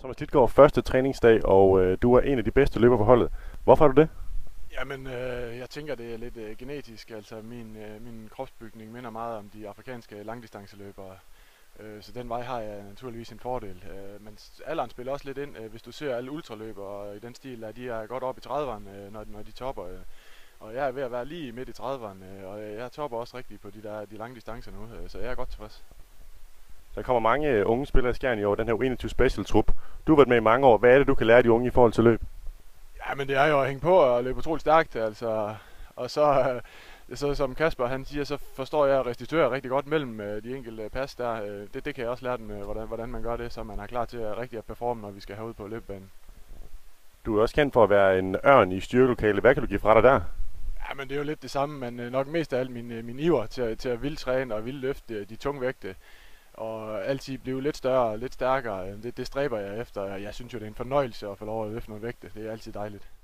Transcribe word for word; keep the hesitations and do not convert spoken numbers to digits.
Thomas Klitgaard, første træningsdag, og øh, du er en af de bedste løbere på holdet. Hvorfor er du det? Jamen, øh, jeg tænker, det er lidt øh, genetisk. Altså, min, øh, min kropsbygning minder meget om de afrikanske langdistanceløbere. Øh, så den vej har jeg naturligvis en fordel. Øh, men alderen spiller også lidt ind. Øh, hvis du ser alle ultraløbere i den stil, at de er godt op i trediverne, øh, når, når de topper. Øh. Og jeg er ved at være lige midt i trediverne, øh, og jeg topper også rigtigt på de der de lange distancer nu, øh, så jeg er godt tilfreds. Der kommer mange øh, unge spillere i Skjern i år, den her U enogtyve Special Trup. Du har været med i mange år. Hvad er det, du kan lære de unge i forhold til løb? Ja, men det er jo at hænge på og løbe utroligt stærkt, altså. Og så, øh, så som Kasper han siger, så forstår jeg at restituere rigtig godt mellem øh, de enkelte pas der. Øh, det, det kan jeg også lære dem, øh, hvordan, hvordan man gør det, så man er klar til at rigtig at performe, når vi skal herud på løbebanen. Du er også kendt for at være en ørn i styrkelokalet. Hvad kan du give fra dig der? Ja, men det er jo lidt det samme, men øh, nok mest af alt min, øh, min iver til, til at ville træne og ville løfte øh, de tunge vægte. Og altid blive lidt større og lidt stærkere. Det, det stræber jeg efter. Jeg synes jo, det er en fornøjelse at få lov at løfte nogle vægte. Det er altid dejligt.